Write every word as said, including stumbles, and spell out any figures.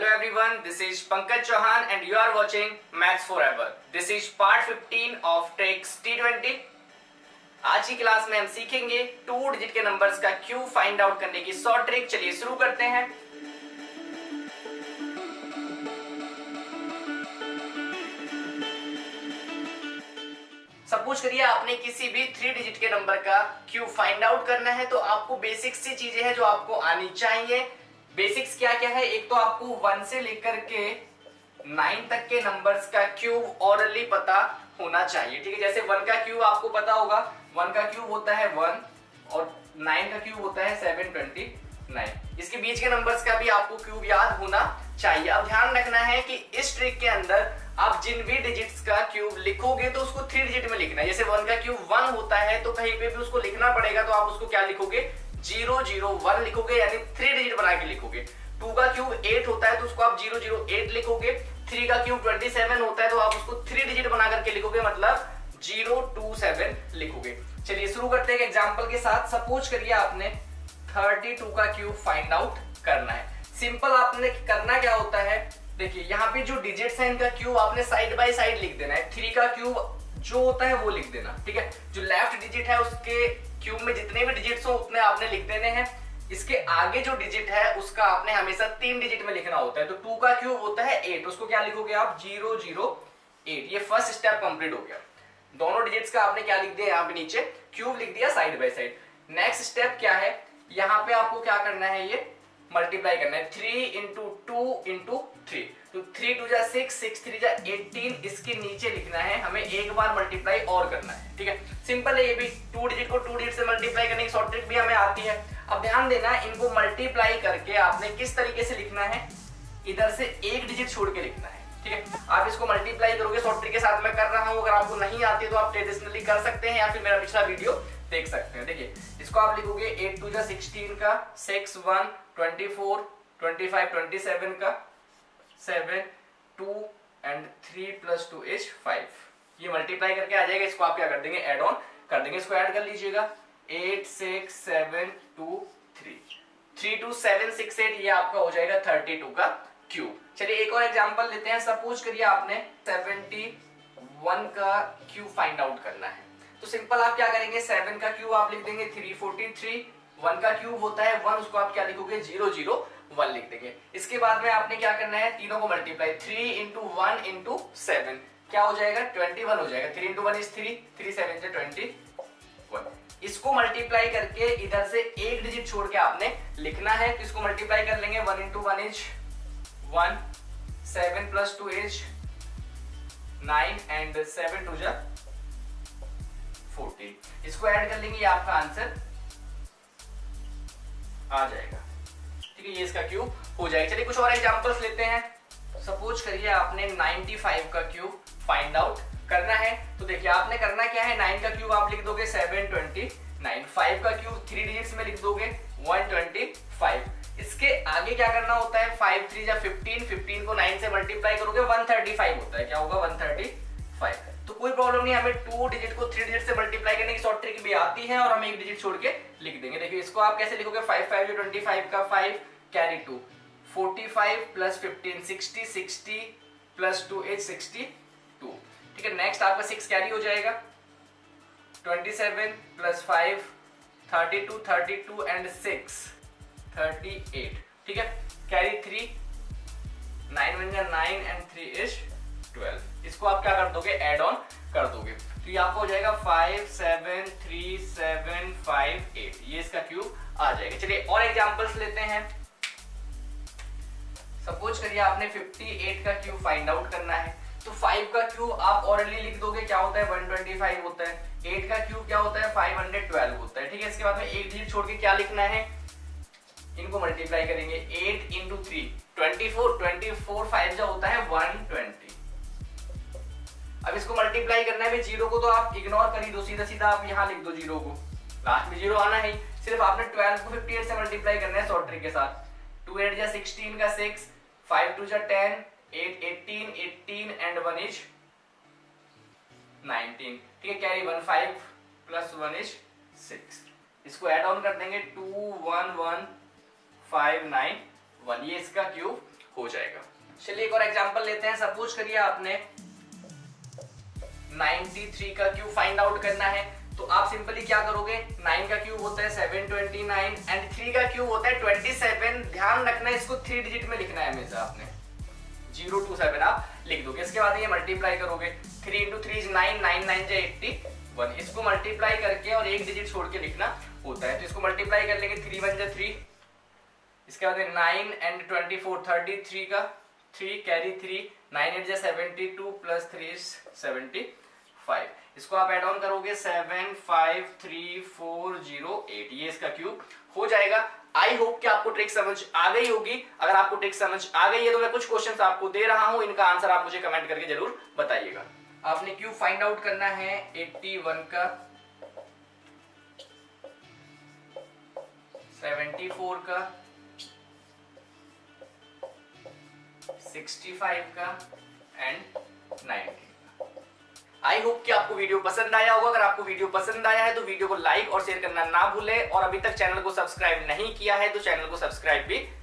Hello everyone, this is Pankaj Chauhan and you are watching Maths Forever. This is part fifteen of Tricks T twenty. आज की class में हम सीखेंगे two digit के numbers का cube find out करने की शॉर्ट ट्रिक। चलिए शुरू करते हैं। सपोज करिए आपने किसी भी थ्री डिजिट के नंबर का क्यूब फाइंड आउट करना है, तो आपको बेसिक सी चीजें हैं जो आपको आनी चाहिए। बेसिक्स क्या क्या है? एक तो आपको वन से लेकर के नाइन तक के नंबर्स का क्यूब ऑरली पता होना चाहिए। ठीक है, जैसे वन का क्यूब आपको पता होगा, वन का क्यूब होता है वन और नाइन का क्यूब होता है सेवन ट्वेंटी नाइन। इसके बीच के नंबर्स का भी आपको क्यूब याद होना चाहिए। अब ध्यान रखना है कि इस ट्रिक के अंदर आप जिन भी डिजिट्स का क्यूब लिखोगे तो उसको थ्री डिजिट में लिखना है। जैसे वन का क्यूब वन होता है तो कहीं पे भी उसको लिखना पड़ेगा, तो आप उसको क्या लिखोगे? जीरो जीरो वन लिखोगे, यानी थ्री डिजिट बना के लिखोगे। टू का क्यूब एट होता है तो उसको आप जीरो जीरो एट लिखोगे। थ्री का क्यूब ट्वेंटी सेवन होता है तो आप उसको थ्री डिजिट बना करके लिखोगे, मतलब जीरो टू सेवन लिखोगे। चलिए शुरू करते हैं एक एग्जांपल के साथ। सपोज करिए आपने थर्टी टू का क्यूब फाइंड आउट करना है। सिंपल आपने करना क्या होता है, देखिए यहाँ पे जो डिजिट्स हैं इनका क्यूब आपने साइड बाय साइड लिख देना है। थ्री का क्यूब जो होता है वो लिख देना, ठीक है। जो लेफ्ट डिजिट है उसके क्यूब में जितने भी डिजिट्स हो उतने आपने लिख देने हैं। इसके आगे जो डिजिट है उसका आपने हमेशा तीन डिजिट में लिखना होता है। तो टू का क्यूब होता है एट, उसको क्या लिखोगे आप? Zero zero eight. ये फर्स्ट स्टेप कंप्लीट हो गया। दोनों डिजिट्स का आपने क्या लिख दिया? यहाँ पे नीचे क्यूब लिख दिया side by side. Next step क्या है? यहाँ पे आपको क्या करना है? ये मल्टीप्लाई करना है। Three into two into three, तो थ्री टू जा सिक्स, सिक्स थ्री जा एटीन। इसके नीचे लिखना है, हमें एक बार मल्टीप्लाई और करना है। ठीक है, सिंपल है ये भी। टू डिजिट को टू डिजिट से मल्टीप्लाई करने की शॉर्ट ट्रिक भी हमें आती है। अब ध्यान देना, इनको मल्टीप्लाई करके आपने किस तरीके से लिखना है? इधर से एक डिजिट छोड़ के लिखना है। ठीक है, आप इसको मल्टीप्लाई करोगे शॉर्ट ट्रिक के साथ मैं कर रहा हूं। अगर आपको नहीं आती है तो आप ट्रेडिशनली कर सकते हैं या फिर मेरा पिछला वीडियो देख सकते हैं। देखिए इसको आप लिखोगे एट टू जा सिक्सटीन का, six one twenty four, twenty five twenty seven का, seven two and three plus two is five. ये मल्टीप्लाई करके आ जाएगा। इसको आप क्या कर देंगे? ऐड ऑन कर देंगे। इसको ऐड कर लीजिएगा। Eight six seven two three, three two seven six eight, ये आपका हो जाएगा थर्टी टू का क्यूब। चलिए एक और एग्जांपल लेते हैं। सपोज करिए आपने सेवेंटी वन का क्यूब फाइंड आउट करना है। तो सिंपल आप क्या करेंगे? सेवन का क्यूब आप लिख देंगे थ्री फोर्टी थ्री। वन का क्यूब होता है वन, उसको आप क्या लिखोगे? जीरो जीरो वन लिख देंगे। इसके बाद में आपने क्या करना है? तीनों को multiply, three into one into seven, क्या हो जाएगा? ट्वेंटी वन हो जाएगा। Three into one is three, three seven से ट्वेंटी वन। इसको मल्टीप्लाई करके इधर से एक डिजिट छोड़ के आपने लिखना है, तो इसको मल्टीप्लाई कर लेंगे। One into one is one, seven plus two is nine and seven two जा फोर्टीन। इसको ऐड कर लेंगे, ये आपका आंसर आ जाएगा। ठीक है, ये इसका क्यूब हो जाएगा। चलिए कुछ और एग्जांपल्स लेते हैं। सपोज करिए आपने नाइंटी फाइव का क्यूब फाइंड आउट करना है। तो देखिए आपने करना क्या है? नाइन का क्यूब आप लिख दोगे सेवन ट्वेंटी नाइन, फाइव का क्यूब थ्री डिजिट्स में लिख दोगे वन ट्वेंटी फाइव। इसके आगे क्या करना होता है? फाइव थ्री जा फिफ्टीन, फिफ्टीन को नाइन से मल्टीप्लाई करोगे वन थर्टी फाइव होता है। क्या होगा? One thirty five. तो कोई प्रॉब्लम नहीं, हमें टू डिजिट को थ्री डिजिट से मल्टीप्लाई करने की शॉर्ट ट्रिक भी आती है और हम एक डिजिट छोड़ के लिख देंगे। देखिए इसको आप कैसे लिखोगे? फाइव फाइव जो ट्वेंटी फाइव का, five carry two, forty five plus fifteen sixty, sixty plus two is sixty two. ठीक है, नेक्स्ट आपका सिक्स कैरी हो जाएगा। Twenty seven plus five thirty two, thirty two and six thirty eight. ठीक है, carry three, nine one जा nine and three is twelve. इसको आप क्या कर दोगे? ऐड ऑन कर दोगे, तो ये आपको हो जाएगा five seven three seven five eight. ये इसका क्यूब आ जाएगा। चलिए और एग्जांपल्स लेते हैं। सपोज करिए आपने फिफ्टी एट का क्यूब फाइंड आउट करना है। तो फाइव का क्यूब आप ऑलरेडी लिख दोगे, क्या होता है? वन ट्वेंटी फाइव होता है। एट का क्यूब क्या होता है? फाइव हंड्रेड ट्वेल्व होता है। ठीक है, इसके बाद में एक डिजिट छोड़ के क्या लिखना है? इनको मल्टीप्लाई करेंगे। Eight into three twenty four, twenty four five जो होता है वन ट्वेंटी। अब इसको मल्टीप्लाई करना है। जीरो को तो आप इग्नोर कर ही दो, सीधा सीधा आप यहाँ लिख दो जीरो को, लास्ट में जीरो आना है। सिर्फ आपने ट्वेल्व को फिफ्टी एट से मल्टीप्लाई करना है शॉर्ट ट्रिक के साथ। टू एट जा सिक्सटीन का सिक्स, फाइव टू जा ten, eight eighteen, eighteen and one is nineteen. ठीक है, carry one, five plus one is six. इसको ऐड ऑन कर देंगे। Two one one five nine one, ये इसका क्यूब हो जाएगा। चलिए एक और एग्जांपल लेते हैं। सपोज करिए आपने तिरानवे का क्यूब फाइंड आउट करना है, तो आप सिंपली क्या करोगे, नाइन का क्यूब होता है seven two nine and three का क्यूब होता है ट्वेंटी सेवन। ध्यान रखना है इसको थ्री डिजिट में लिखना है हमेशा आपने, जीरो टू सेवन आप लिख दोगे। इसके बाद ये मल्टीप्लाई करोगे, three into three is nine, nine nine जा एट्टी वन। इसको मल्टीप्लाई करके और एक डिजिट छोड़ के लिखना होता है, तो इसको मल्टीप्लाई कर लेंगे, थ्री वन जा थ्री, इसके बाद nine and twenty four, thirty three का three carry three, nine eight जा seventy two plus three is seventy five. इसको आप एड ऑन करोगे, seven five three four zero eight, ये इसका क्यूब हो जाएगा। आई होप कि आपको ट्रिक समझ आ गई होगी। अगर आपको ट्रिक समझ आ गई है तो मैं कुछ क्वेश्चंस आपको दे रहा हूं, इनका आंसर आप मुझे कमेंट करके जरूर बताइएगा। आपने क्यूब फाइंड आउट करना है इक्यासी का, चौहत्तर का, पैंसठ का एंड नाइनटी। आई होप कि आपको वीडियो पसंद आया होगा। अगर आपको वीडियो पसंद आया है तो वीडियो को लाइक और शेयर करना ना भूलें, और अभी तक चैनल को सब्सक्राइब नहीं किया है तो चैनल को सब्सक्राइब भी